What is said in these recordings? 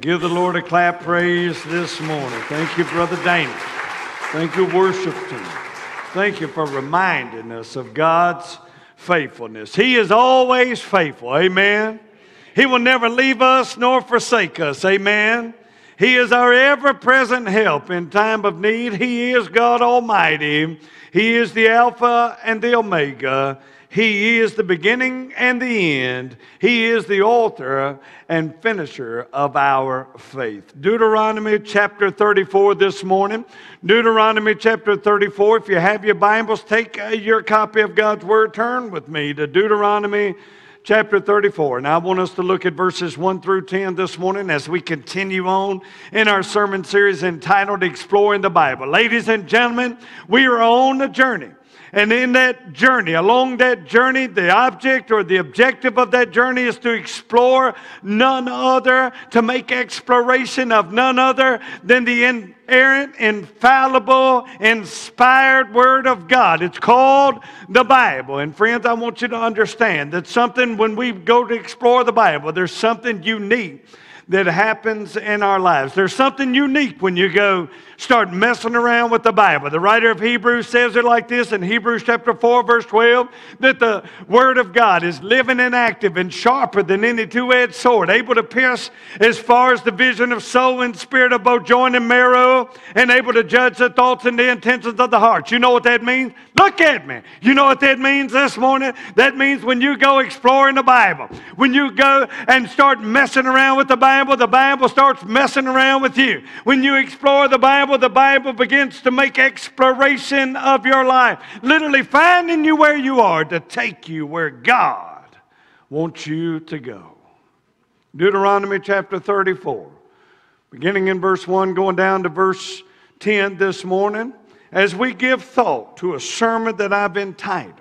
Give the Lord a clap praise this morning. Thank you, Brother Dana. Thank you, worship team. Thank you for reminding us of God's faithfulness. He is always faithful. Amen. He will never leave us nor forsake us. Amen. He is our ever-present help in time of need. He is God Almighty. He is the Alpha and the Omega. He is the beginning and the end. He is the author and finisher of our faith. Deuteronomy chapter 34 this morning. Deuteronomy chapter 34. If you have your Bibles, take your copy of God's Word. Turn with me to Deuteronomy chapter 34. And I want us to look at verses 1 through 10 this morning as we continue on in our sermon series entitled Exploring the Bible. Ladies and gentlemen, we are on a journey. And in that journey, along that journey, the object or the objective of that journey is to explore none other, to make exploration of none other than the inerrant, infallible, inspired Word of God. It's called the Bible. And friends, I want you to understand that when we go to explore the Bible, there's something unique that happens in our lives. There's something unique when you go start messing around with the Bible. The writer of Hebrews says it like this in Hebrews chapter 4, verse 12, that the Word of God is living and active and sharper than any two-edged sword, able to pierce as far as the vision of soul and spirit of both joint and marrow, and able to judge the thoughts and the intentions of the heart. You know what that means? Look at me. You know what that means this morning? That means when you go exploring the Bible, when you go and start messing around with the Bible starts messing around with you. When you explore the Bible begins to make exploration of your life, literally finding you where you are to take you where God wants you to go. Deuteronomy chapter 34, beginning in verse 1, going down to verse 10 this morning, as we give thought to a sermon that I've entitled,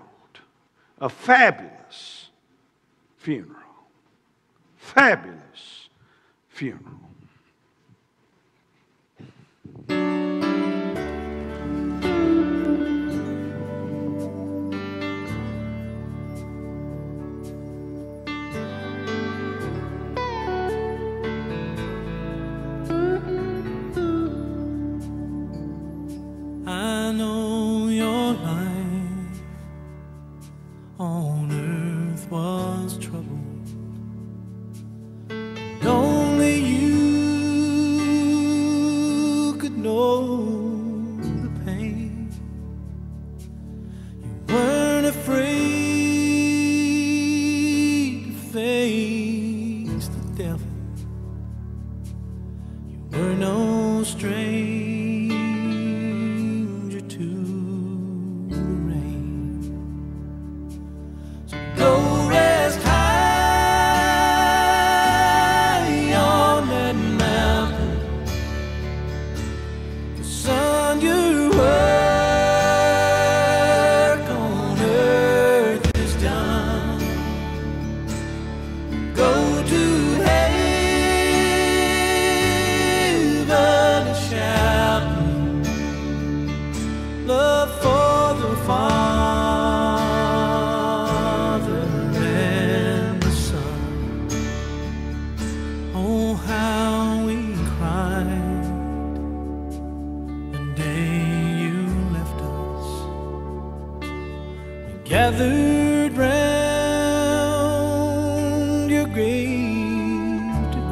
A Fabulous Funeral. Fabulous funeral. I know your life on earth was troubled. Only you could know the pain. You weren't afraid to face the devil. You were no stranger to the rain. So go rest high on that mountain. The sun, your work on earth is done. Go to heaven and shout love for the Father and the Son. Oh, how we cried the day you left us. We gathered round your grave to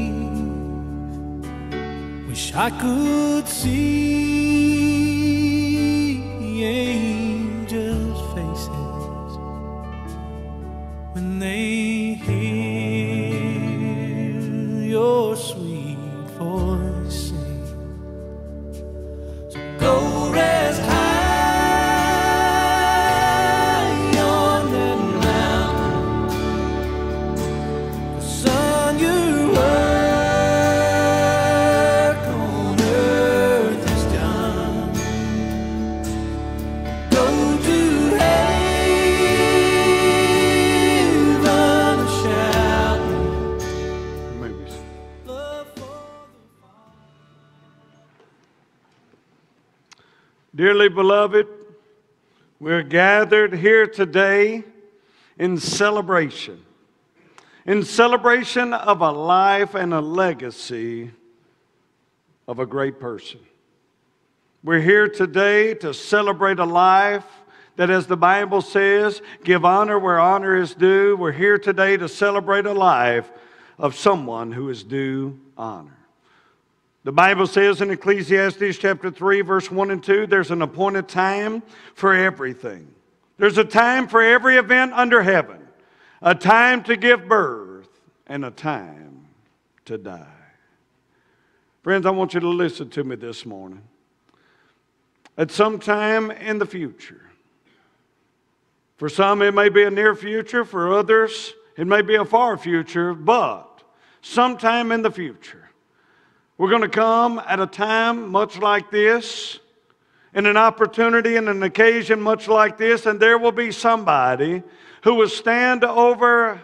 grieve. Wish I could see angels' faces when they hear your sweet voice sing. So go rest high on that mountain. The sun, your work on earth is done. Go to heaven and shout Maybe. love for the Father. Dearly beloved, we're gathered here today in celebration. in celebration of a life and a legacy of a great person. We're here today to celebrate a life that, as the Bible says, give honor where honor is due. We're here today to celebrate a life of someone who is due honor. The Bible says in Ecclesiastes chapter 3, verse 1 and 2, there's an appointed time for everything. There's a time for every event under heaven, a time to give birth and a time to die. Friends, I want you to listen to me this morning. At some time in the future, for some it may be a near future, for others it may be a far future, but sometime in the future, we're going to come at a time much like this, and an opportunity and an occasion much like this, and there will be somebody who will stand over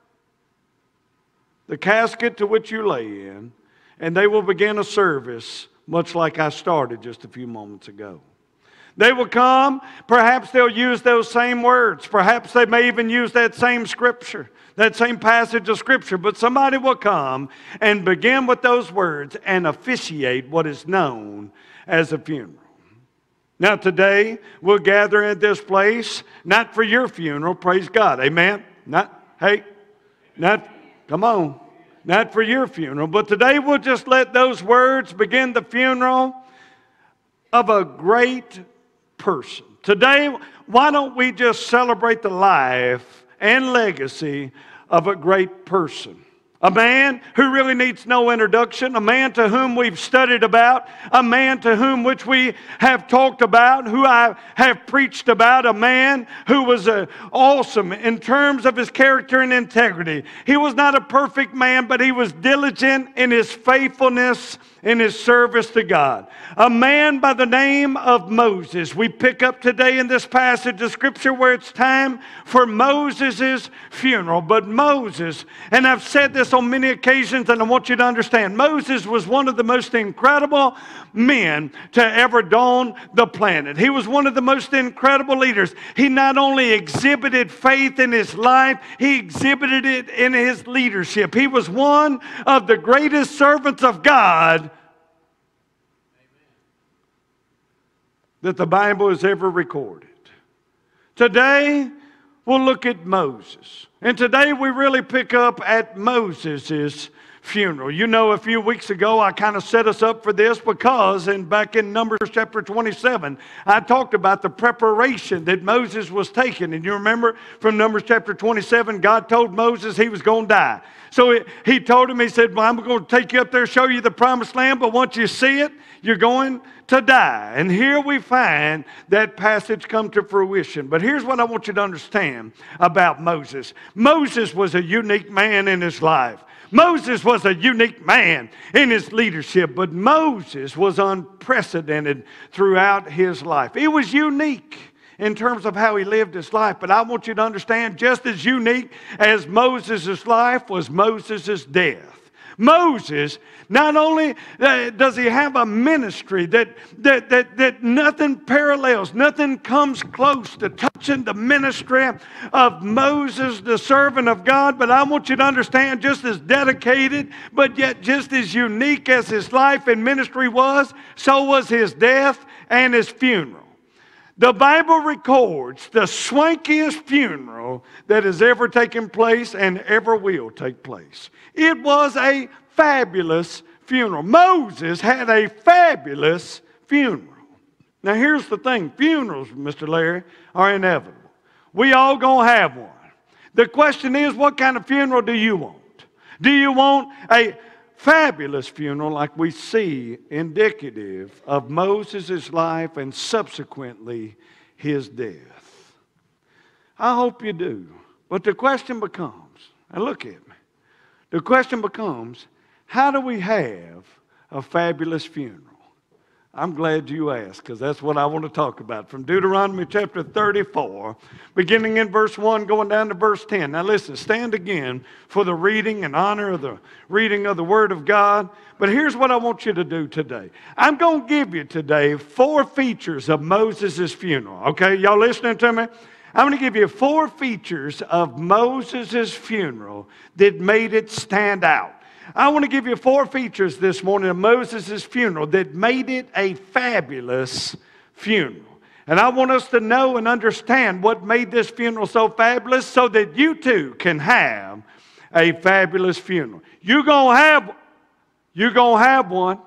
the casket to which you lay in, and they will begin a service much like I started just a few moments ago. They will come, perhaps they'll use those same words, perhaps they may even use that same scripture, that same passage of scripture, but somebody will come and begin with those words and officiate what is known as a funeral. Now today, we'll gather at this place, not for your funeral, praise God, amen? Not for your funeral, but today we'll just let those words begin the funeral of a great person. Today, why don't we just celebrate the life and legacy of a great person? A man who really needs no introduction, a man to whom we've studied about, a man to whom which we have talked about, who I have preached about, a man who was awesome in terms of his character and integrity. He was not a perfect man, but he was diligent in his faithfulness in his service to God. A man by the name of Moses. We pick up today in this passage of Scripture where it's time for Moses' funeral. But Moses, and I've said this on many occasions and I want you to understand, Moses was one of the most incredible men to ever dawn the planet. He was one of the most incredible leaders. He not only exhibited faith in his life, he exhibited it in his leadership. He was one of the greatest servants of God that the Bible has ever recorded. Today, we'll look at Moses. And today we really pick up at Moses' funeral. You know, a few weeks ago, I kind of set us up for this because back in Numbers chapter 27, I talked about the preparation that Moses was taking. And you remember from Numbers chapter 27, God told Moses he was going to die. So he told him, he said, well, I'm going to take you up there, show you the promised land, but once you see it, you're going to die. And here we find that passage come to fruition. But here's what I want you to understand about Moses. Moses was a unique man in his life. Moses was a unique man in his leadership, but Moses was unprecedented throughout his life. He was unique in terms of how he lived his life, but I want you to understand, just as unique as Moses' life was Moses' death. Moses, not only does he have a ministry that nothing parallels, nothing comes close to touching the ministry of Moses, the servant of God, but I want you to understand, just as dedicated, but yet just as unique as his life and ministry was, so was his death and his funeral. The Bible records the swankiest funeral that has ever taken place and ever will take place. It was a fabulous funeral. Moses had a fabulous funeral. Now here's the thing. Funerals, Mr. Larry, are inevitable. We all gonna have one. The question is, what kind of funeral do you want? Do you want a fabulous funeral like we see indicative of Moses' life and subsequently his death? I hope you do. But the question becomes, and look at me, the question becomes, how do we have a fabulous funeral? I'm glad you asked, because that's what I want to talk about. From Deuteronomy chapter 34, beginning in verse 1, going down to verse 10. Now listen, stand again for the reading and honor of the reading of the Word of God. But here's what I want you to do today. I'm going to give you today 4 features of Moses' funeral. Okay, y'all listening to me? I'm going to give you 4 features of Moses' funeral that made it stand out. I want to give you 4 features this morning of Moses' funeral that made it a fabulous funeral. And I want us to know and understand what made this funeral so fabulous so that you too can have a fabulous funeral. You're going to have one.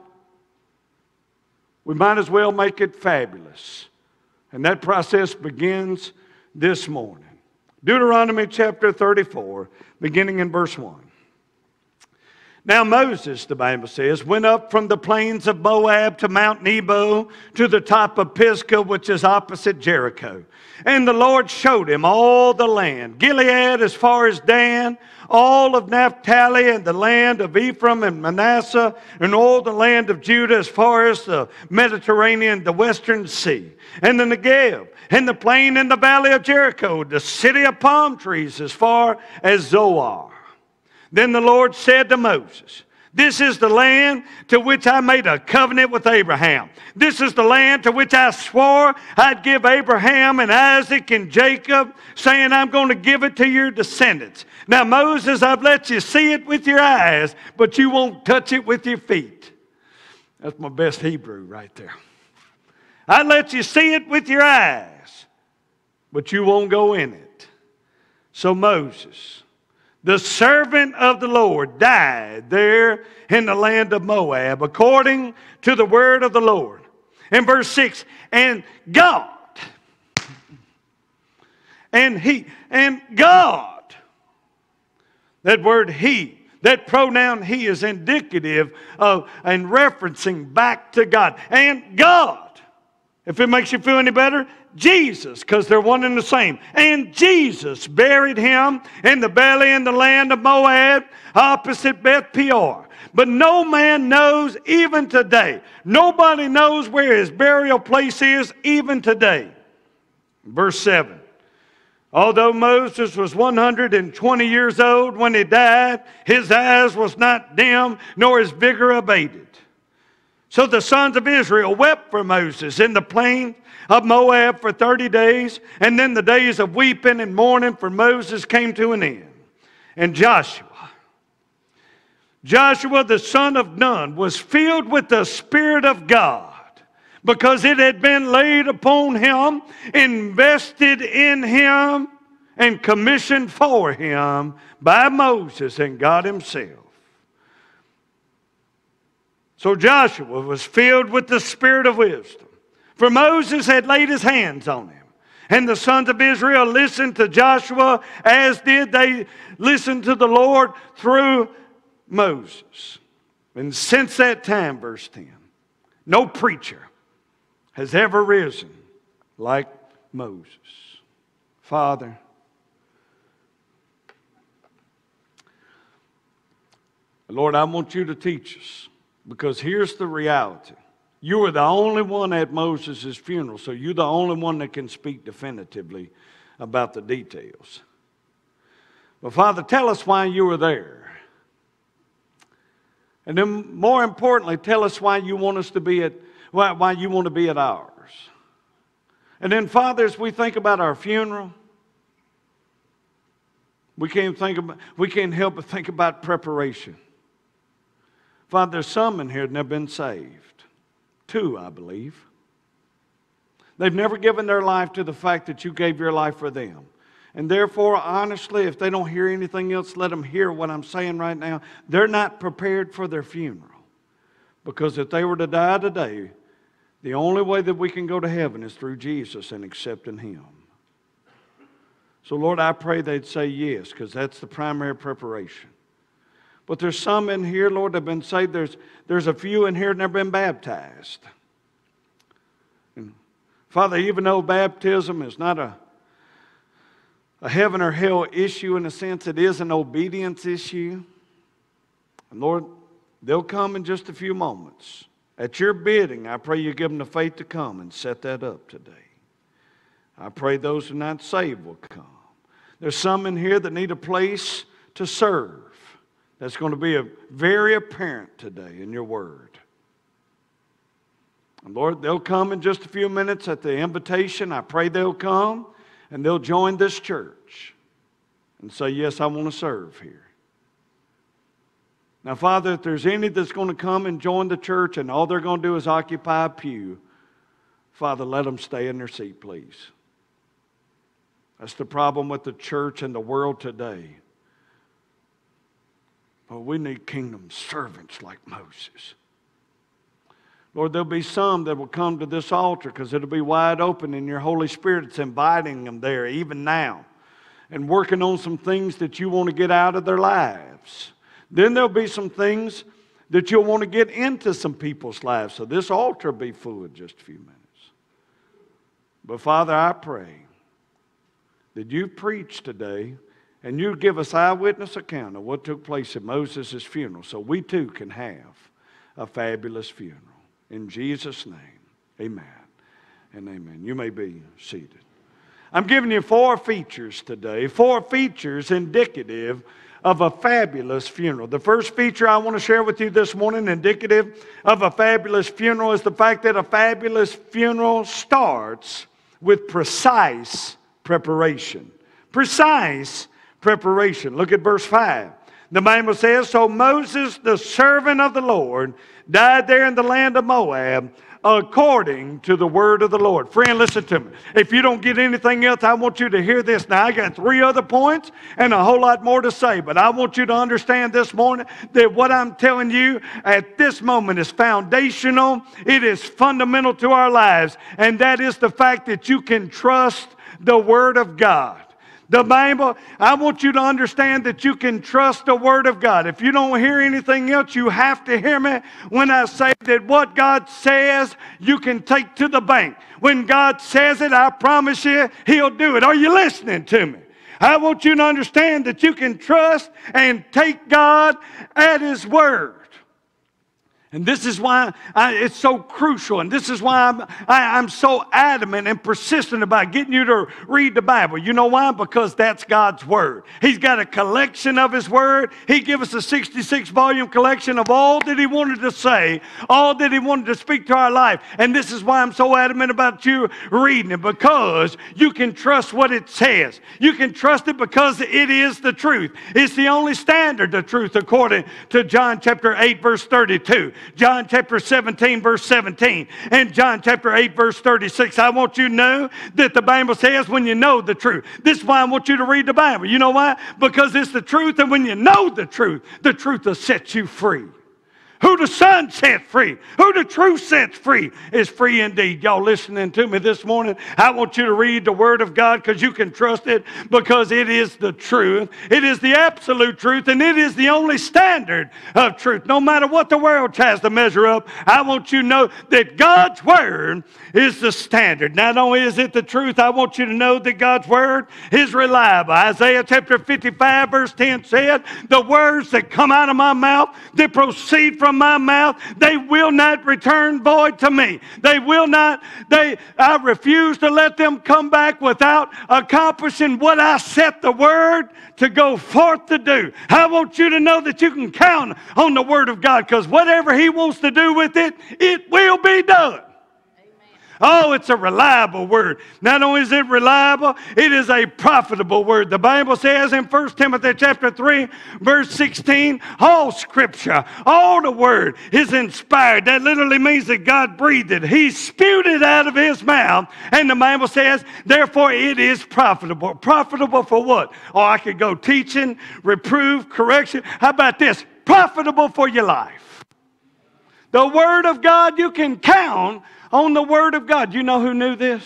We might as well make it fabulous. And that process begins this morning. Deuteronomy chapter 34, beginning in verse 1. Now Moses, the Bible says, went up from the plains of Moab to Mount Nebo to the top of Pisgah, which is opposite Jericho. And the Lord showed him all the land, Gilead as far as Dan, all of Naphtali and the land of Ephraim and Manasseh, and all the land of Judah as far as the Mediterranean, the western sea, and the Negev, and the plain in the valley of Jericho, the city of palm trees as far as Zoar. Then the Lord said to Moses, this is the land to which I made a covenant with Abraham. This is the land to which I swore I'd give Abraham and Isaac and Jacob, saying I'm going to give it to your descendants. Now, Moses, I've let you see it with your eyes, but you won't touch it with your feet. That's my best Hebrew right there. I let you see it with your eyes, but you won't go in it. So Moses, the servant of the Lord, died there in the land of Moab, according to the word of the Lord. In verse 6, and God, that word he, that pronoun he is indicative of and referencing back to God. And God, if it makes you feel any better, Jesus, because they're one and the same. And Jesus buried him in the valley in the land of Moab, opposite Beth Peor. But no man knows even today. Nobody knows where his burial place is even today. Verse 7. Although Moses was 120 years old when he died, his eyes was not dim, nor his vigor abated. So the sons of Israel wept for Moses in the plain of Moab for 30 days, and then the days of weeping and mourning for Moses came to an end. And Joshua the son of Nun, was filled with the Spirit of God, because it had been laid upon him, invested in him, and commissioned for him by Moses and God himself. So Joshua was filled with the Spirit of wisdom, for Moses had laid his hands on him. And the sons of Israel listened to Joshua, as did they listen to the Lord through Moses. And since that time, verse 10, no preacher has ever risen like Moses. Father, Lord, I want you to teach us, because here's the reality. You were the only one at Moses' funeral, so you're the only one that can speak definitively about the details. But Father, tell us why you were there. And then more importantly, tell us why you want us to be at why you want to be at ours. And then, Father, as we think about our funeral, we can't help but think about preparation. Father, there's some in here that have been saved. 2, I believe. They've never given their life to the fact that you gave your life for them. And therefore, honestly, if they don't hear anything else, let them hear what I'm saying right now. They're not prepared for their funeral. Because if they were to die today, the only way that we can go to heaven is through Jesus and accepting him. So, Lord, I pray they'd say yes, because that's the primary preparation. But there's some in here, Lord, that have been saved. There's a few in here that have never been baptized. And Father, even though baptism is not a heaven or hell issue in a sense, it is an obedience issue. And Lord, they'll come in just a few moments. At your bidding, I pray you give them the faith to come and set that up today. I pray those who are not saved will come. There's some in here that need a place to serve. That's going to be very apparent today in your word. And Lord, they'll come in just a few minutes at the invitation. I pray they'll come. And they'll join this church and say, yes, I want to serve here. Now, Father, if there's any that's going to come and join the church and all they're going to do is occupy a pew, Father, let them stay in their seat, please. That's the problem with the church and the world today. But we need kingdom servants like Moses. Lord, there'll be some that will come to this altar because it'll be wide open and your Holy Spirit's inviting them there even now and working on some things that you want to get out of their lives. Then there'll be some things that you'll want to get into some people's lives. So this altar will be full in just a few minutes. But Father, I pray that you preach today and you give us eyewitness account of what took place at Moses' funeral so we too can have a fabulous funeral. In Jesus' name, amen and amen. You may be seated. I'm giving you 4 features today, 4 features indicative of a fabulous funeral. The first feature I want to share with you this morning, indicative of a fabulous funeral, is the fact that a fabulous funeral starts with precise preparation. Precise preparation. Look at verse 5. The Bible says, so Moses, the servant of the Lord, died there in the land of Moab according to the word of the Lord. Friend, listen to me. If you don't get anything else, I want you to hear this. Now, I got 3 other points and a whole lot more to say, but I want you to understand this morning that what I'm telling you at this moment is foundational. It is fundamental to our lives, and that is the fact that you can trust the Word of God. The Bible, I want you to understand that you can trust the Word of God. If you don't hear anything else, you have to hear me when I say that what God says, you can take to the bank. When God says it, I promise you, He'll do it. Are you listening to me? I want you to understand that you can trust and take God at His Word. And this is why it's so crucial, and this is why I'm so adamant and persistent about getting you to read the Bible. You know why? Because that's God's Word. He's got a collection of His Word. He gave us a 66-volume collection of all that He wanted to say, all that He wanted to speak to our life. And this is why I'm so adamant about you reading it, because you can trust what it says. You can trust it because it is the truth. It's the only standard of truth according to John chapter 8, verse 32. John chapter 17, verse 17, and John chapter 8, verse 36. I want you to know that the Bible says when you know the truth. This is why I want you to read the Bible. You know why? Because it's the truth, and when you know the truth will set you free. Who the Son set free, who the truth sets free, is free indeed. Y'all listening to me this morning? I want you to read the Word of God because you can trust it, because it is the truth. It is the absolute truth, and it is the only standard of truth. No matter what the world tries to measure up, I want you to know that God's Word is the standard. Not only is it the truth, I want you to know that God's Word is reliable. Isaiah chapter 55, verse 10 said, the words that come out of my mouth, that proceed from my mouth, they will not return void to me. They will not, I refuse to let them come back without accomplishing what I set the Word to go forth to do. I want you to know that you can count on the Word of God, because whatever He wants to do with it, it will be done. Oh, it's a reliable word. Not only is it reliable, it is a profitable word. The Bible says in 1 Timothy chapter 3, verse 16, all Scripture, all the Word is inspired. That literally means that God breathed it. He spewed it out of His mouth. And the Bible says, therefore, it is profitable. Profitable for what? Oh, I could go teaching, reproof, correction. How about this? Profitable for your life. The Word of God, you can count on the Word of God. You know who knew this?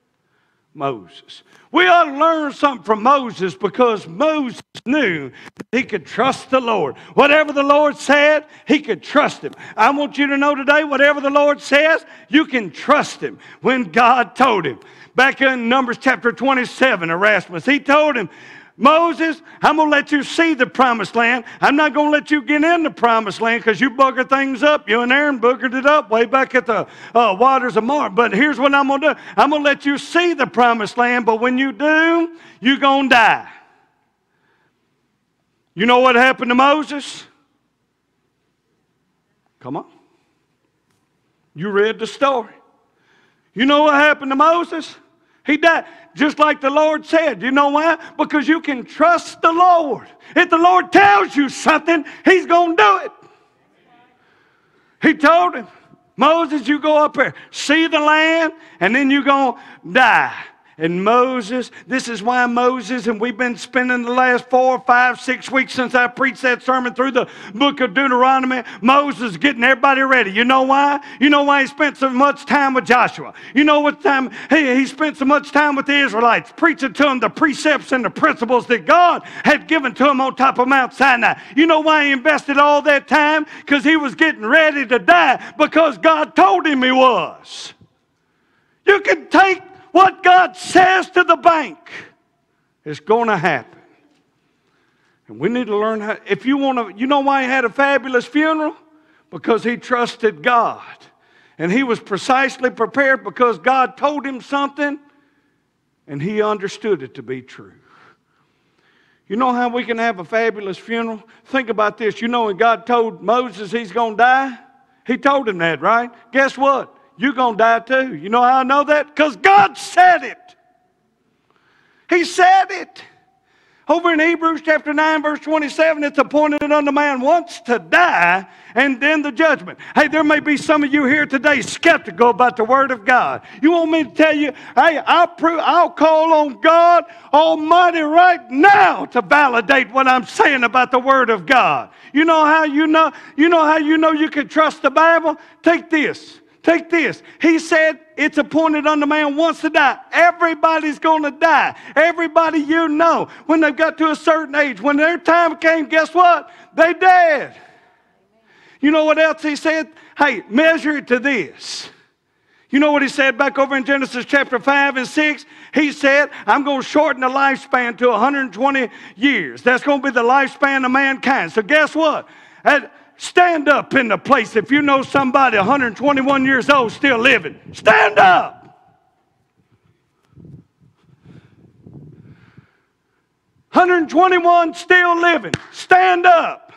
Moses. We ought to learn something from Moses, because Moses knew that he could trust the Lord. Whatever the Lord said, he could trust Him. I want you to know today, whatever the Lord says, you can trust Him. When God told him, back in Numbers chapter 27, Erasmus, He told him, Moses, I'm going to let you see the promised land. I'm not going to let you get in the promised land because you buggered things up. You and Aaron buggered it up way back at the waters of Mar. But here's what I'm going to do. I'm going to let you see the promised land, but when you do, you're going to die. You know what happened to Moses? Come on. You read the story. You know what happened to Moses? He died just like the Lord said. You know why? Because you can trust the Lord. If the Lord tells you something, He's going to do it. He told him, Moses, you go up there, see the land, and then you're going to die. And Moses, this is why Moses, and we've been spending the last 4, 5, 6 weeks since I preached that sermon through the book of Deuteronomy, Moses getting everybody ready. You know why? You know why he spent so much time with Joshua? You know what time he spent so much time with the Israelites, preaching to them the precepts and the principles that God had given to them on top of Mount Sinai. You know why he invested all that time? Because he was getting ready to die, because God told him he was. You can take what God says to the bank. It's going to happen. And we need to learn how. If you want to, you know why he had a fabulous funeral? Because he trusted God. And he was precisely prepared because God told him something and he understood it to be true. You know how we can have a fabulous funeral? Think about this. You know when God told Moses he's going to die? He told him that, right? Guess what? You're going to die too. You know how I know that? Because God said it. He said it. Over in Hebrews chapter 9, verse 27, it's appointed unto man once to die and then the judgment. Hey, there may be some of you here today skeptical about the Word of God. You want me to tell you, hey, I'll call on God Almighty right now to validate what I'm saying about the Word of God. You know how you know you can trust the Bible? Take this. Take this. He said it's appointed unto man once to die. Everybody's going to die. Everybody you know, when they've got to a certain age, when their time came, guess what? They dead. You know what else he said? Hey, measure it to this. You know what he said back over in Genesis chapter 5 and 6? He said, I'm going to shorten the lifespan to 120 years. That's going to be the lifespan of mankind. So guess what? Stand up in the place if you know somebody 121 years old still living. Stand up. 121 still living. Stand up.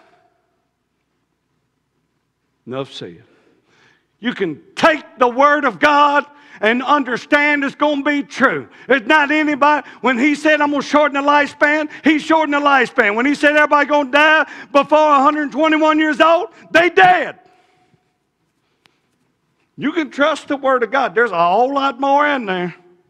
Enough said. You can take the Word of God and understand it's going to be true. It's not anybody. When he said, I'm going to shorten the lifespan, he shortened the lifespan. When he said everybody going to die before 121 years old, they dead. You can trust the Word of God. There's a whole lot more in there.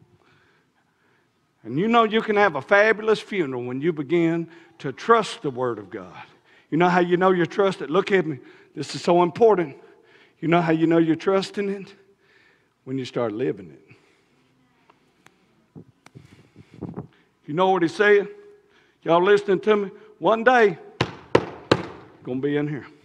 And you know you can have a fabulous funeral when you begin to trust the Word of God. You know how you know you trust it? Look at me. This is so important. You know how you know you're trusting it? When you start living it. You know what he said? Y'all listening to me? One day, going to be in here.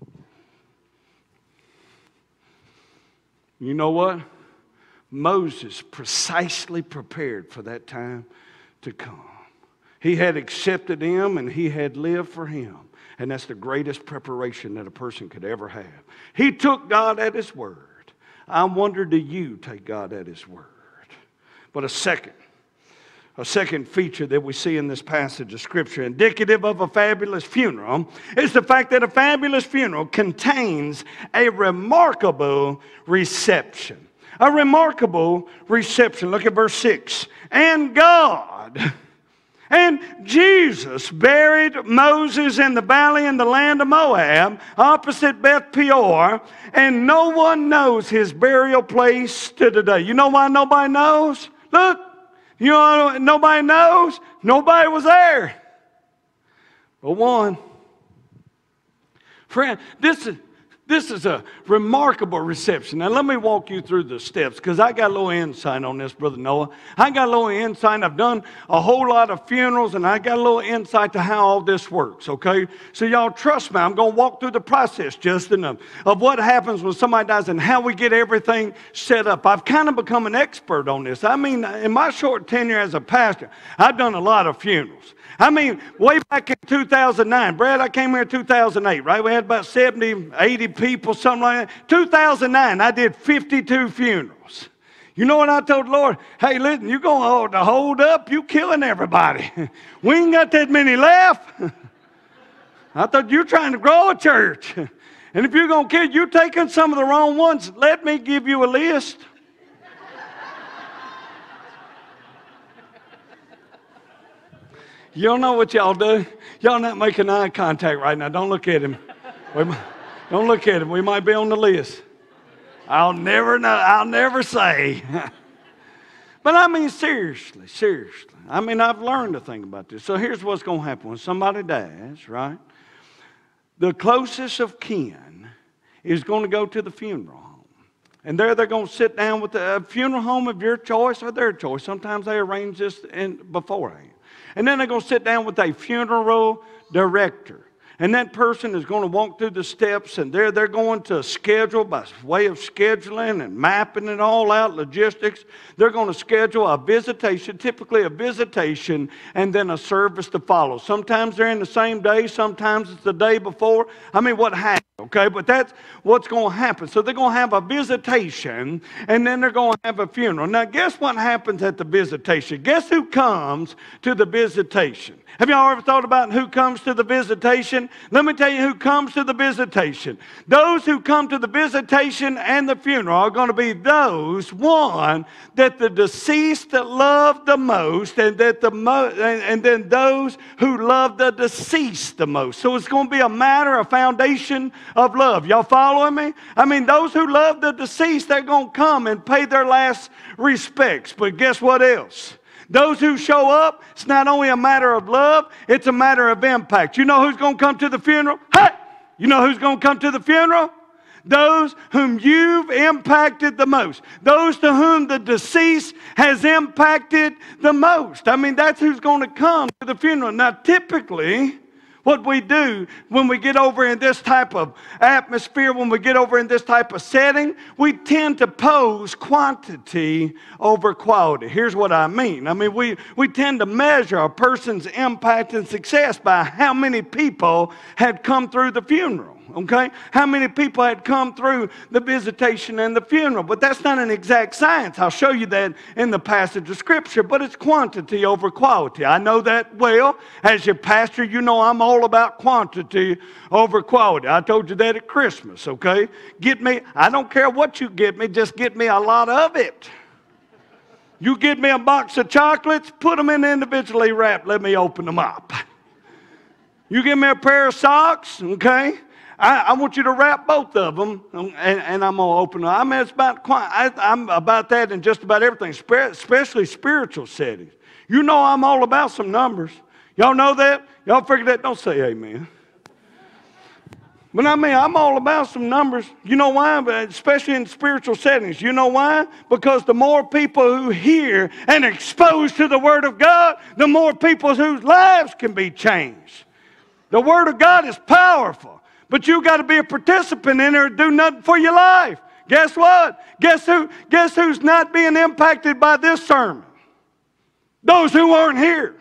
You know what? Moses precisely prepared for that time to come. He had accepted him and he had lived for him. And that's the greatest preparation that a person could ever have. He took God at his word. I wonder, do you take God at his word? But a second feature that we see in this passage of Scripture, indicative of a fabulous funeral, is the fact that a fabulous funeral contains a remarkable reception. A remarkable reception. Look at verse 6. And God and Jesus buried Moses in the valley in the land of Moab, opposite Beth Peor, and no one knows his burial place to today. You know why nobody knows? Look, you know nobody knows? Nobody was there. But one. Friend, this is a remarkable reception. Now, let me walk you through the steps because I got a little insight on this, Brother Noah. I got a little insight. I've done a whole lot of funerals, and I got a little insight to how all this works, okay? So y'all trust me. I'm going to walk through the process, Justin, of what happens when somebody dies and how we get everything set up. I've kind of become an expert on this. I mean, in my short tenure as a pastor, I've done a lot of funerals. I mean, way back in 2009, Brad, I came here in 2008, right? We had about 70, 80 people, something like that. 2009, I did 52 funerals. You know what I told the Lord? Hey, listen, you're going to hold up. You killing everybody. We ain't got that many left. I thought you're trying to grow a church. And if you're going to kill, you're taking some of the wrong ones. Let me give you a list. You don't know what y'all do? Y'all not making eye contact right now. Don't look at him. Don't look at him. We might be on the list. I'll never know. I'll never say. But I mean, seriously. I mean, I've learned a thing about this. So here's what's going to happen. When somebody dies, right, the closest of kin is going to go to the funeral home. And there they're going to sit down with the funeral home of your choice or their choice. Sometimes they arrange this beforehand. And then they're going to sit down with a funeral director. And that person is going to walk through the steps, and they're going to schedule by way of scheduling and mapping it all out, logistics. They're going to schedule a visitation, typically a visitation, and then a service to follow. Sometimes they're in the same day, sometimes it's the day before. I mean, what happened, okay? But that's what's going to happen. So they're going to have a visitation, and then they're going to have a funeral. Now, guess what happens at the visitation? Guess who comes to the visitation? Have y'all ever thought about who comes to the visitation? Let me tell you who comes to the visitation. Those who come to the visitation and the funeral are going to be those, one, that the deceased loved the most, and then those who love the deceased the most. So it's going to be a matter of foundation of love. Y'all following me? I mean, those who love the deceased, they're going to come and pay their last respects. But guess what else? Those who show up, it's not only a matter of love, it's a matter of impact. You know who's going to come to the funeral? Hey! You know who's going to come to the funeral? Those whom you've impacted the most. Those to whom the deceased has impacted the most. I mean, that's who's going to come to the funeral. Now, typically, what we do when we get over in this type of atmosphere, when we get over in this type of setting, we tend to pose quantity over quality. Here's what I mean. I mean, we tend to measure a person's impact and success by how many people had come through the funeral. Okay? How many people had come through the visitation and the funeral? But that's not an exact science. I'll show you that in the passage of Scripture. But it's quantity over quality. I know that well. As your pastor, you know I'm all about quantity over quality. I told you that at Christmas, okay? Get me, I don't care what you get me, just get me a lot of it. You get me a box of chocolates, put them in individually wrapped, let me open them up. You give me a pair of socks, okay? I want you to wrap both of them, and I'm going to open them. I mean, it's about I'm about that in just about everything, especially spiritual settings. You know I'm all about some numbers. Y'all know that? Y'all figure that? Don't say amen. But I mean, I'm all about some numbers. You know why? Especially in spiritual settings. You know why? Because the more people who hear and are exposed to the Word of God, the more people whose lives can be changed. The Word of God is powerful. But you got to be a participant in it or do nothing for your life. Guess what? Guess who's not being impacted by this sermon? Those who aren't here.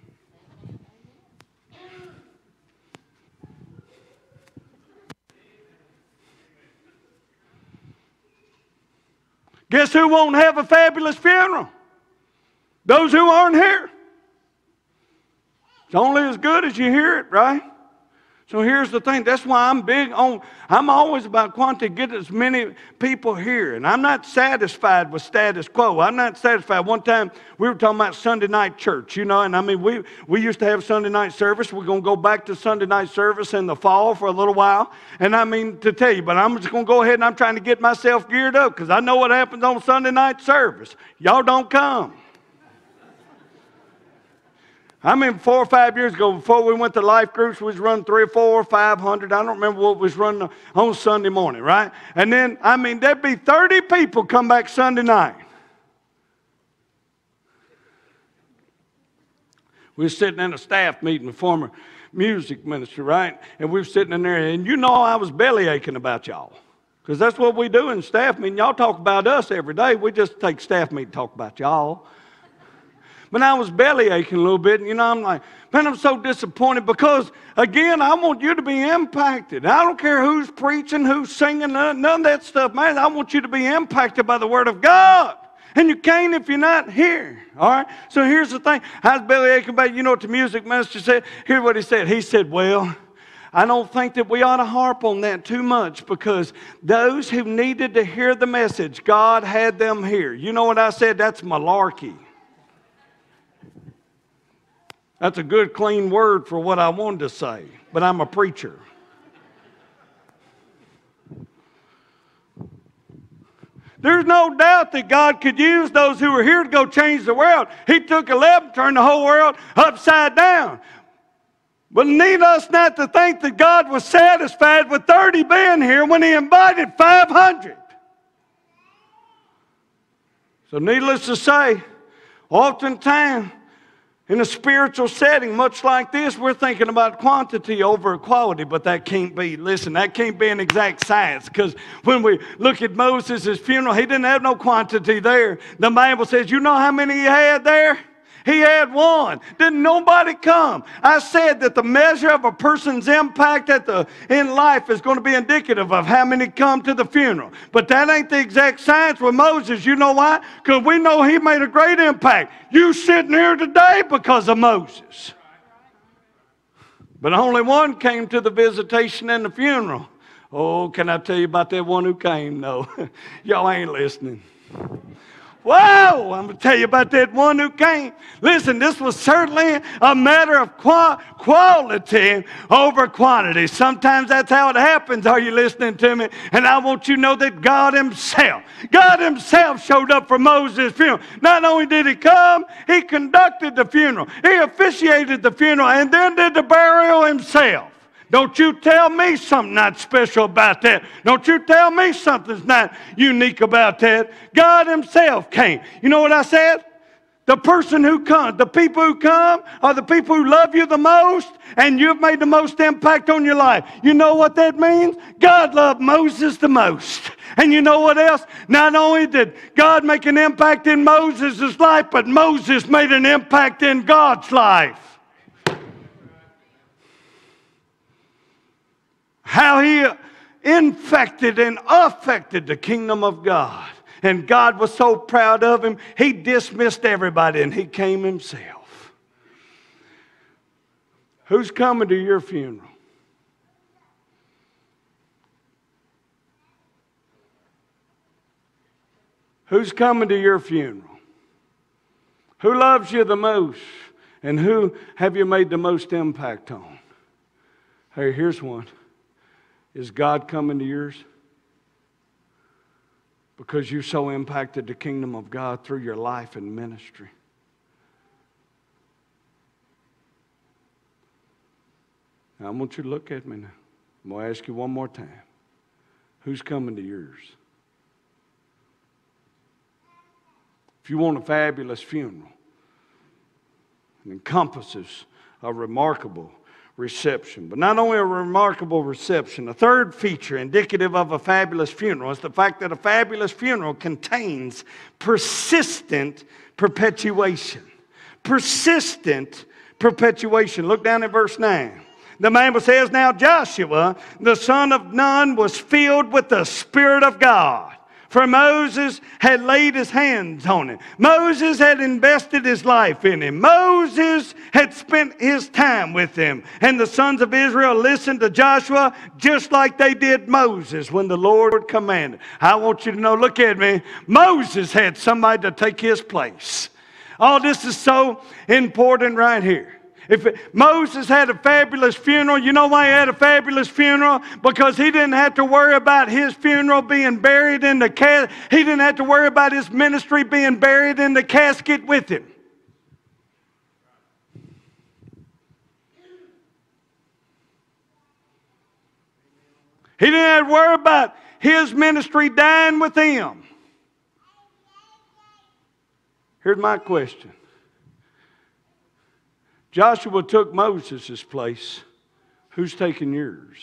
Guess who won't have a fabulous funeral? Those who aren't here. It's only as good as you hear it, right? So here's the thing. That's why I'm always about quantity. Get as many people here. And I'm not satisfied with status quo. I'm not satisfied. One time we were talking about Sunday night church, you know, and I mean, we used to have Sunday night service. We're going to go back to Sunday night service in the fall for a little while. And I mean, to tell you, but I'm just going to go ahead and I'm trying to get myself geared up because I know what happens on Sunday night service. Y'all don't come. I mean, 4 or 5 years ago, before we went to life groups, we was running 300 or 400 or 500. I don't remember what was running on Sunday morning, right? And then, I mean, there'd be 30 people come back Sunday night. We were sitting in a staff meeting, a former music minister, right? And we were sitting in there, and you know I was belly aching about y'all. Because that's what we do in staff meeting. Y'all talk about us every day. We just take staff meeting and talk about y'all. But I was belly aching a little bit, and you know, I'm like, man, I'm so disappointed because, again, I want you to be impacted. I don't care who's preaching, who's singing, none of that stuff, man. I want you to be impacted by the Word of God. And you can't if you're not here, all right? So here's the thing. I was belly aching about, you know what the music minister said? Here's what he said. He said, well, I don't think that we ought to harp on that too much because those who needed to hear the message, God had them here. You know what I said? That's malarkey. That's a good, clean word for what I wanted to say, but I'm a preacher. There's no doubt that God could use those who were here to go change the world. He took 11, turned the whole world upside down. But need us not to think that God was satisfied with 30 being here when He invited 500. So needless to say, oftentimes in a spiritual setting much like this, we're thinking about quantity over quality, but that can't be. Listen, that can't be an exact science, because when we look at Moses' funeral, he didn't have no quantity there. The Bible says, you know how many he had there? He had one. Didn't nobody come. I said that the measure of a person's impact in life is going to be indicative of how many come to the funeral. But that ain't the exact science with Moses. You know why? Because we know he made a great impact. You sitting here today because of Moses. But only one came to the visitation and the funeral. Oh, can I tell you about that one who came? No, y'all ain't listening. Whoa, I'm going to tell you about that one who came. Listen, this was certainly a matter of quality over quantity. Sometimes that's how it happens. Are you listening to me? And I want you to know that God Himself showed up for Moses' funeral. Not only did He come, He conducted the funeral. He officiated the funeral and then did the burial Himself. Don't you tell me something not special about that. Don't you tell me something's not unique about that. God Himself came. You know what I said? The person who comes, the people who come are the people who love you the most, and you've made the most impact on your life. You know what that means? God loved Moses the most. And you know what else? Not only did God make an impact in Moses' life, but Moses made an impact in God's life. How he infected and affected the kingdom of God. And God was so proud of him, He dismissed everybody and He came Himself. Who's coming to your funeral? Who's coming to your funeral? Who loves you the most? And who have you made the most impact on? Hey, here's one. Is God coming to yours? Because you so impacted the kingdom of God through your life and ministry. Now, I want you to look at me now. I'm going to ask you one more time. Who's coming to yours? If you want a fabulous funeral, it encompasses a remarkable reception. But not only a remarkable reception, a third feature indicative of a fabulous funeral is the fact that a fabulous funeral contains persistent perpetuation. Persistent perpetuation. Look down at verse 9. The Bible says, now Joshua, the son of Nun, was filled with the Spirit of God. For Moses had laid his hands on him. Moses had invested his life in him. Moses had spent his time with him. And the sons of Israel listened to Joshua just like they did Moses when the Lord commanded. I want you to know, look at me, Moses had somebody to take his place. All this is so important right here. Moses had a fabulous funeral. You know why he had a fabulous funeral? Because he didn't have to worry about his funeral being buried in the casket. He didn't have to worry about his ministry being buried in the casket with him. He didn't have to worry about his ministry dying with him. Here's my question. Joshua took Moses' place. Who's taking yours?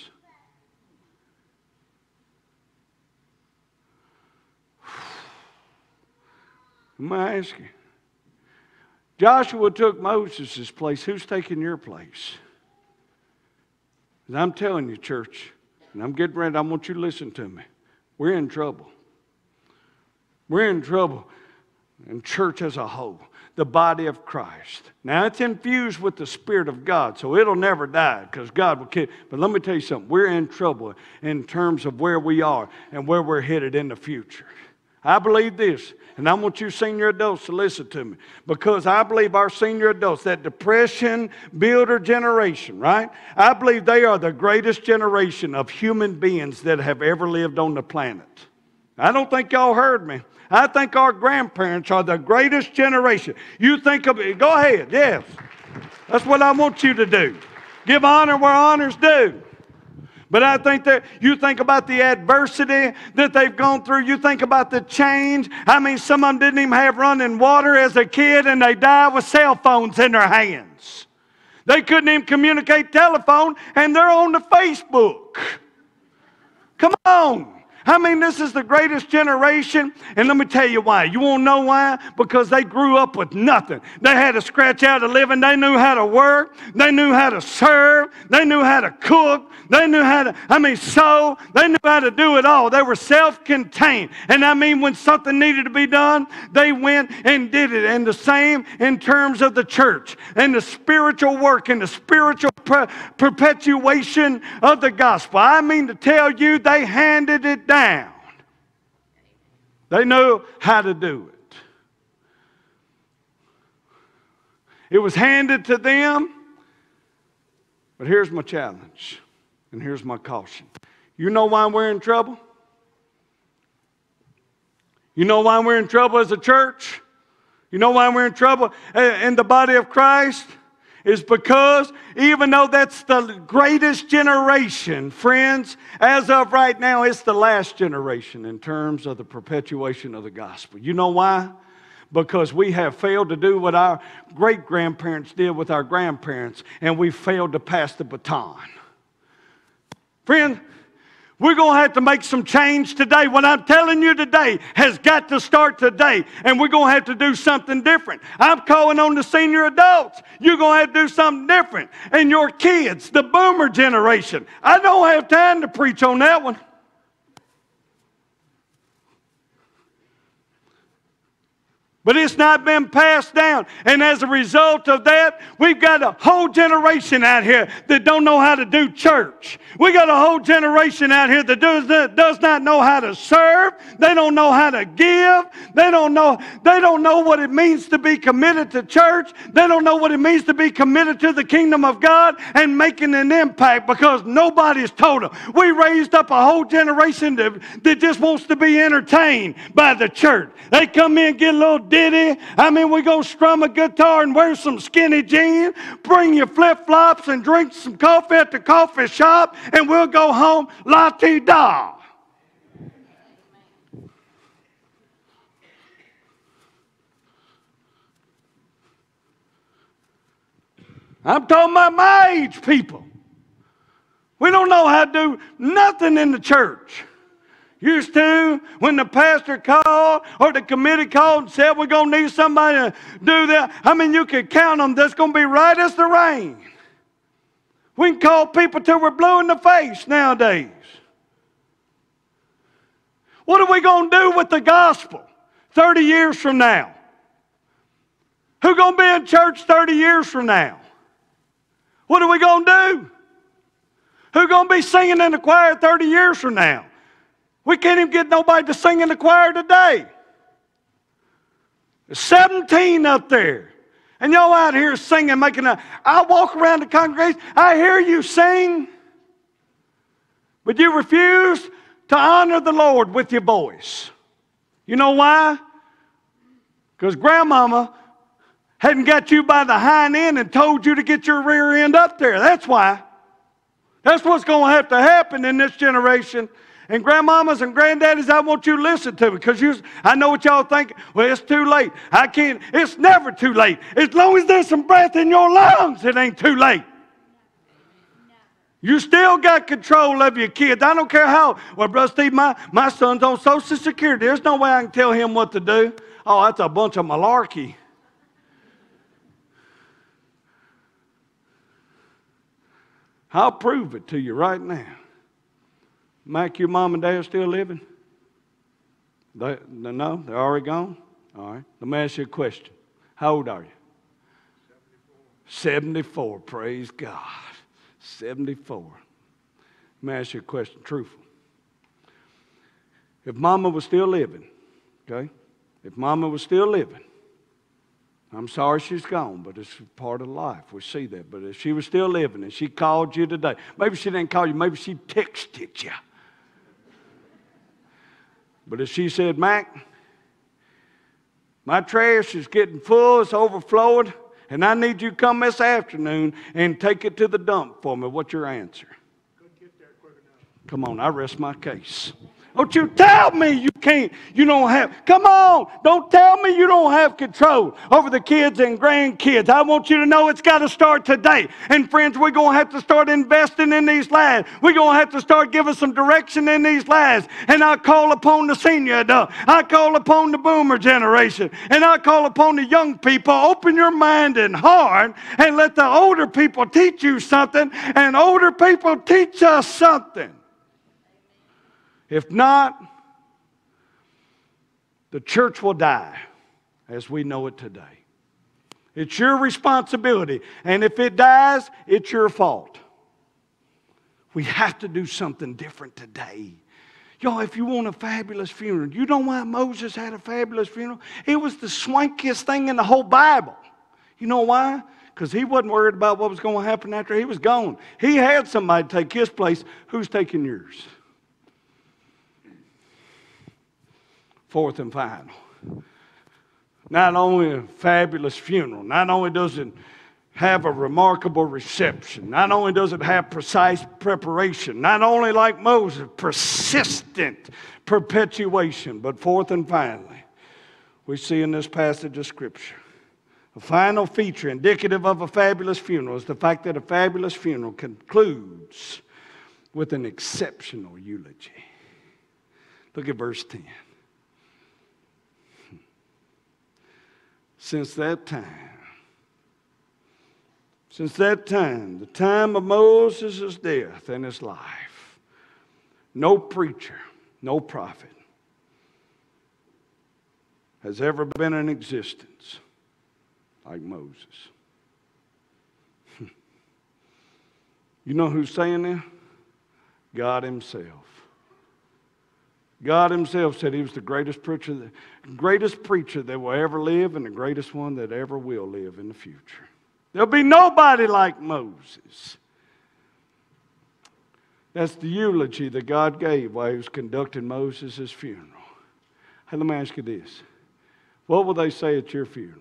Let me ask you. Joshua took Moses' place. Who's taking your place? And I'm telling you, church, and I'm getting ready, I want you to listen to me. We're in trouble. We're in trouble. And church as a whole. The body of Christ. Now it's infused with the Spirit of God, so it'll never die because God will keep. But let me tell you something. We're in trouble in terms of where we are and where we're headed in the future. I believe this, and I want you senior adults to listen to me, because I believe our senior adults, that depression builder generation, right? I believe they are the greatest generation of human beings that have ever lived on the planet. I don't think y'all heard me. I think our grandparents are the greatest generation. You think of it. Go ahead, yes. That's what I want you to do. Give honor where honor's due. But I think that you think about the adversity that they've gone through. You think about the change. I mean, some of them didn't even have running water as a kid, and they died with cell phones in their hands. They couldn't even communicate telephone, and they're on the Facebook. Come on. I mean, this is the greatest generation, and let me tell you why. You want to know why? Because they grew up with nothing. They had to scratch out a living. They knew how to work. They knew how to serve. They knew how to cook. They knew how to, sew. They knew how to do it all. They were self-contained. And I mean, when something needed to be done, they went and did it. And the same in terms of the church and the spiritual work and the spiritual perpetuation of the gospel. I mean to tell you, they handed it down. They know how to do it. It was handed to them. But here's my challenge, and here's my caution. You know why we're in trouble? You know why we're in trouble as a church? You know why we're in trouble in the body of Christ? Is because even though that's the greatest generation, friends, as of right now, it's the last generation in terms of the perpetuation of the gospel. You know why? Because we have failed to do what our great-grandparents did with our grandparents, and we failed to pass the baton. Friend, we're going to have to make some change today. What I'm telling you today has got to start today, and we're going to have to do something different. I'm calling on the senior adults. You're going to have to do something different. And your kids, the boomer generation, I don't have time to preach on that one. But it's not been passed down. And as a result of that, we've got a whole generation out here that don't know how to do church. We got a whole generation out here that does not know how to serve. They don't know how to give. They don't know what it means to be committed to church. They don't know what it means to be committed to the kingdom of God and making an impact, because nobody's told them. We raised up a whole generation that just wants to be entertained by the church. They come in, get a little ditty. We're going to strum a guitar and wear some skinny jeans, bring your flip-flops and drink some coffee at the coffee shop, and we'll go home la-ti-da. I'm talking about my age people. We don't know how to do nothing in the church. Used to, when the pastor called or the committee called and said we're going to need somebody to do that, you could count them. That's going to be right as the rain. We can call people till we're blue in the face nowadays. What are we going to do with the gospel 30 years from now? Who's going to be in church 30 years from now? What are we going to do? Who's going to be singing in the choir 30 years from now? We can't even get nobody to sing in the choir today. There's 17 up there. And y'all out here singing, I walk around the congregation, I hear you sing, but you refuse to honor the Lord with your voice. You know why? Because grandmama hadn't got you by the hind end and told you to get your rear end up there. That's why. That's what's going to have to happen in this generation. And grandmamas and granddaddies, I want you to listen to me, because I know what y'all think. Well, it's too late. It's never too late. As long as there's some breath in your lungs, it ain't too late. You still got control of your kids. I don't care how. Well, Brother Steve, my son's on Social Security. There's no way I can tell him what to do. Oh, that's a bunch of malarkey. I'll prove it to you right now. Mac, your mom and dad still living? No, they're already gone? All right. Let me ask you a question. How old are you? 74. Praise God. 74. Let me ask you a question, truthful. If mama was still living Okay? If Mama was still living, I'm sorry she's gone, but it's part of life. We see that. But if she was still living and she called you today, maybe she didn't call you, maybe she texted you. But if she said, Mac, my trash is getting full, it's overflowing, and I need you to come this afternoon and take it to the dump for me, what's your answer? Couldn't get there quick enough. Come on, I rest my case. Don't you tell me you don't have, come on, don't tell me you don't have control over the kids and grandkids. I want you to know it's got to start today. And friends, we're going to have to start investing in these lives. We're going to have to start giving some direction in these lives. And I call upon the senior adult. I call upon the boomer generation. And I call upon the young people. Open your mind and heart and let the older people teach you something. And older people teach us something. If not, the church will die as we know it today. It's your responsibility. And if it dies, it's your fault. We have to do something different today. Y'all, if you want a fabulous funeral, you know why Moses had a fabulous funeral? It was the swankiest thing in the whole Bible. You know why? Because he wasn't worried about what was going to happen after he was gone. He had somebody take his place. Who's taking yours? Fourth and final. Not only a fabulous funeral, not only does it have a remarkable reception, not only does it have precise preparation, not only like Moses, persistent perpetuation, but fourth and finally, we see in this passage of Scripture, a final feature indicative of a fabulous funeral is the fact that a fabulous funeral concludes with an exceptional eulogy. Look at verse 10. Since that time, the time of Moses' death and his life, no preacher, no prophet has ever been in existence like Moses. You know who's saying that? God himself. God himself said he was the greatest preacher that will ever live and the greatest one that ever will live in the future. There'll be nobody like Moses. That's the eulogy that God gave while he was conducting Moses' funeral. Hey, let me ask you this. What will they say at your funeral?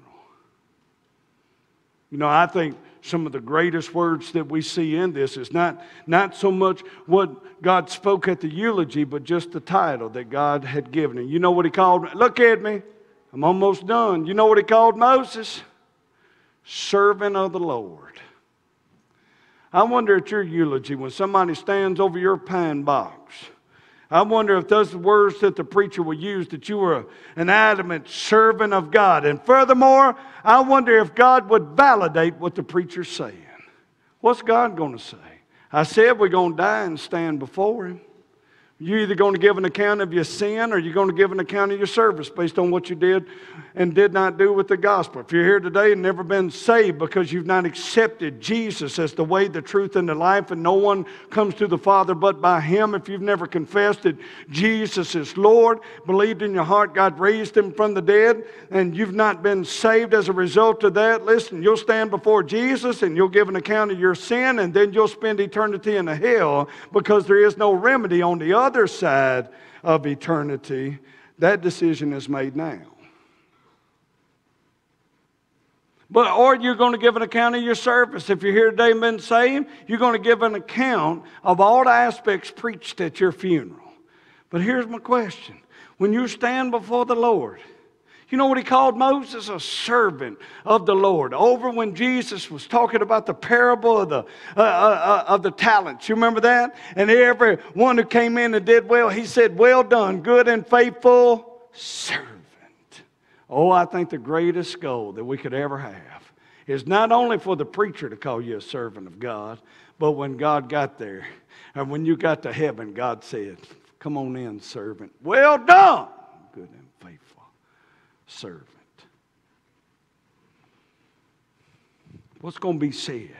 You know, I think some of the greatest words that we see in this is not so much what God spoke at the eulogy, but just the title that God had given him. You know what he called? Look at me. I'm almost done. You know what he called Moses? Servant of the Lord. I wonder at your eulogy when somebody stands over your pine box, I wonder if those words that the preacher will use, that you were an adamant servant of God. And furthermore, I wonder if God would validate what the preacher's saying. What's God going to say? I said we're going to die and stand before him. You're either going to give an account of your sin or you're going to give an account of your service based on what you did and did not do with the gospel. If you're here today and never been saved because you've not accepted Jesus as the way, the truth, and the life, and no one comes to the Father but by him, if you've never confessed that Jesus is Lord, believed in your heart God raised him from the dead, and you've not been saved as a result of that, listen, you'll stand before Jesus and you'll give an account of your sin, and then you'll spend eternity in the hell because there is no remedy on the other side of eternity. That decision is made now. Or you're going to give an account of your service. If you're here today and been saved, you're going to give an account of all the aspects preached at your funeral. But here's my question. When you stand before the Lord, you know what he called Moses? A servant of the Lord. Over when Jesus was talking about the parable of the talents. You remember that? And everyone who came in and did well, he said, well done, good and faithful servant. Oh, I think the greatest goal that we could ever have is not only for the preacher to call you a servant of God, but when God got there, and when you got to heaven, God said, come on in, servant. Well done, good and faithful servant. What's going to be said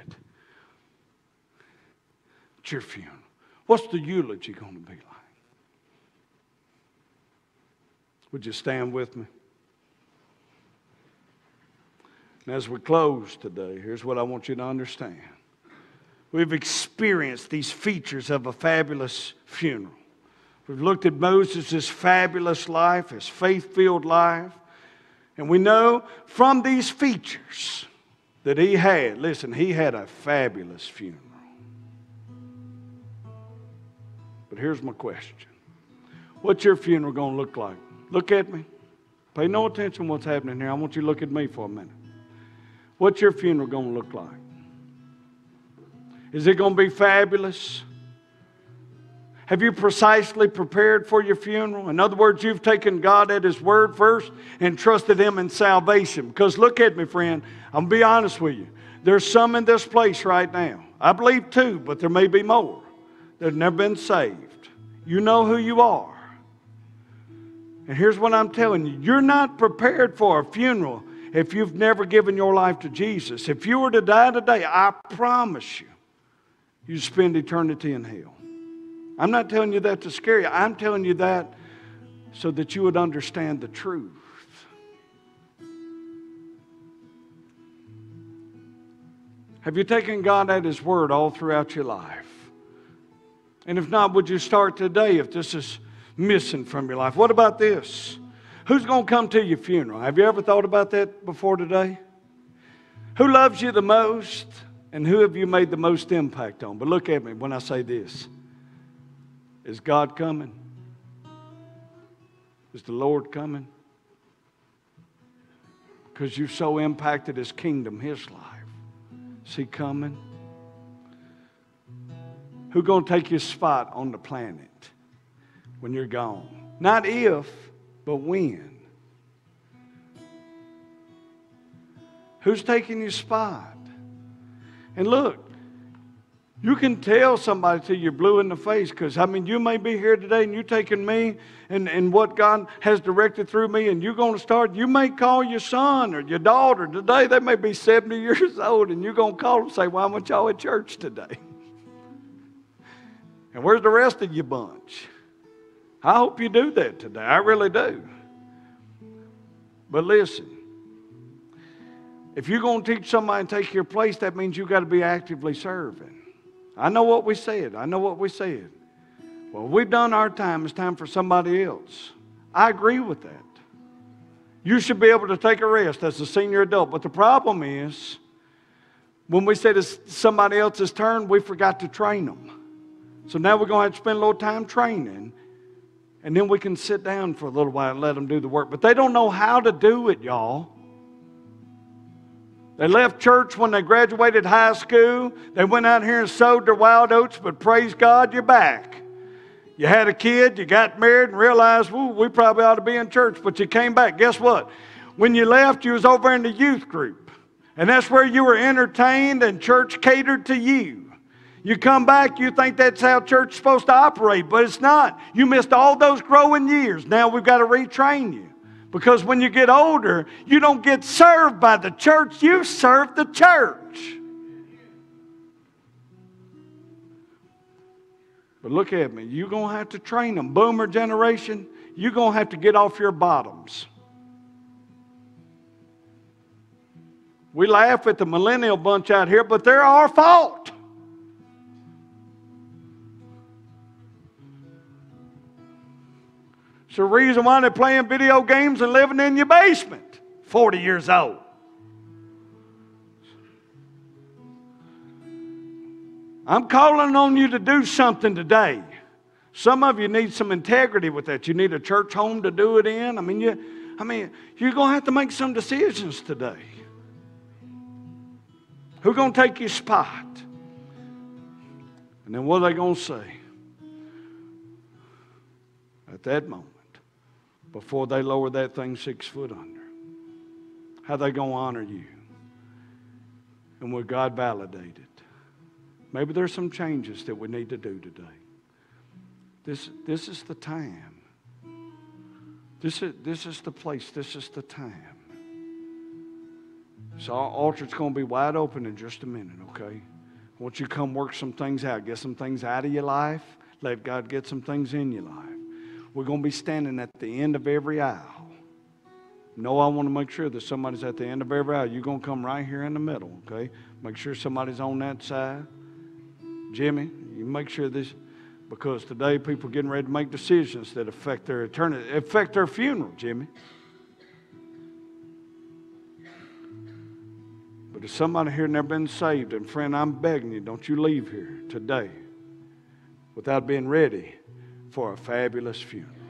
at your funeral? What's the eulogy going to be like? Would you stand with me? And as we close today, here's what I want you to understand. We've experienced these features of a fabulous funeral. We've looked at Moses' fabulous life, his faith-filled life. And we know from these features that he had, listen, he had a fabulous funeral. But here's my question. What's your funeral going to look like? Look at me. Pay no attention to what's happening here. I want you to look at me for a minute. What's your funeral going to look like? Is it going to be fabulous? Have you precisely prepared for your funeral? In other words, you've taken God at His word first and trusted Him in salvation. Because look at me, friend. I'm going to be honest with you. There's some in this place right now. I believe two, but there may be more that have never been saved. You know who you are. And here's what I'm telling you. You're not prepared for a funeral if you've never given your life to Jesus. If you were to die today, I promise you, you spend eternity in hell. I'm not telling you that to scare you. I'm telling you that so that you would understand the truth. Have you taken God at His word all throughout your life? And if not, would you start today if this is missing from your life? What about this? Who's going to come to your funeral? Have you ever thought about that before today? Who loves you the most? And who have you made the most impact on? But look at me when I say this. Is God coming? Is the Lord coming? Because you've so impacted His kingdom, His life. Is He coming? Who's going to take your spot on the planet when you're gone? Not if, but when. Who's taking your spot? And look, you can tell somebody till you're blue in the face because, you may be here today and you're taking me and what God has directed through me and you're going to start, you may call your son or your daughter today. They may be 70 years old and you're going to call them and say, why weren't y'all at church today? And where's the rest of your bunch? I hope you do that today. I really do. But listen, if you're going to teach somebody and take your place, that means you've got to be actively serving. I know what we said. Well, we've done our time. It's time for somebody else. I agree with that. You should be able to take a rest as a senior adult. But the problem is, when we said it's somebody else's turn, we forgot to train them. So now we're going to have to spend a little time training. And then we can sit down for a little while and let them do the work. But they don't know how to do it, y'all. They left church when they graduated high school. They went out here and sowed their wild oats, but praise God, you're back. You had a kid, you got married and realized, we probably ought to be in church, but you came back. Guess what? When you left, you was over in the youth group. And that's where you were entertained and church catered to you. You come back, you think that's how church is supposed to operate, but it's not. You missed all those growing years. Now we've got to retrain you. Because when you get older, you don't get served by the church, you serve the church. But look at me, you're going to have to train them. Boomer generation, you're going to have to get off your bottoms. We laugh at the millennial bunch out here, but they're our fault. It's the reason why they're playing video games and living in your basement, 40 years old. I'm calling on you to do something today. Some of you need some integrity with that. You need a church home to do it in. You're going to have to make some decisions today. Who's going to take your spot? And then what are they going to say at that moment before they lower that thing 6 foot under? How they going to honor you? And will God validate it? Maybe there's some changes that we need to do today. This is the time. This is the place. This is the time. So our altar's going to be wide open in just a minute, okay? I want you to come work some things out. Get some things out of your life. Let God get some things in your life. We're going to be standing at the end of every aisle. No, I want to make sure that somebody's at the end of every aisle. You're going to come right here in the middle, okay? Make sure somebody's on that side. Jimmy, you make sure this, because today people are getting ready to make decisions that affect their eternity, affect their funeral, Jimmy. But if somebody here never been saved, and friend, I'm begging you, don't you leave here today without being ready for a fabulous funeral.